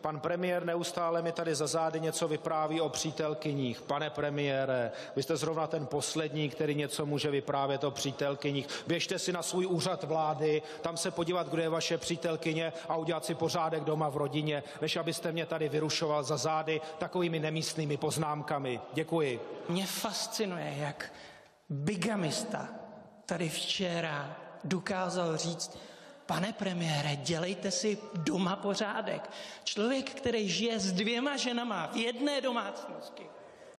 Pan premiér neustále mi tady za zády něco vypráví o přítelkyních. Pane premiére, vy jste zrovna ten poslední, který něco může vyprávět o přítelkyních. Běžte si na svůj úřad vlády, tam se podívat, kdo je vaše přítelkyně a udělat si pořádek doma v rodině, než abyste mě tady vyrušoval za zády takovými nemístnými poznámkami. Děkuji. Mě fascinuje, jak bigamista tady včera dokázal říct: pane premiére, dělejte si doma pořádek. Člověk, který žije s 2 ženama v jedné domácnosti,